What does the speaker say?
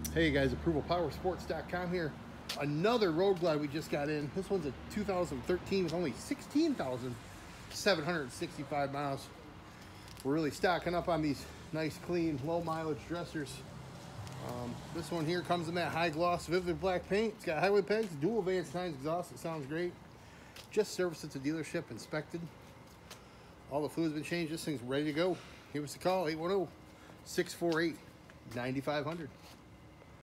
Hey guys, ApprovalPowersports.com here. Another Road Glide we just got in. This one's a 2013 with only 16,765 miles. We're really stocking up on these nice, clean, low mileage dressers. This one here comes in that high gloss, vivid black paint. It's got highway pegs, dual Vance Tines exhaust. It sounds great. Just serviced at the dealership, inspected. All the fluid's been changed. This thing's ready to go. Give us a call, 810-648-9500.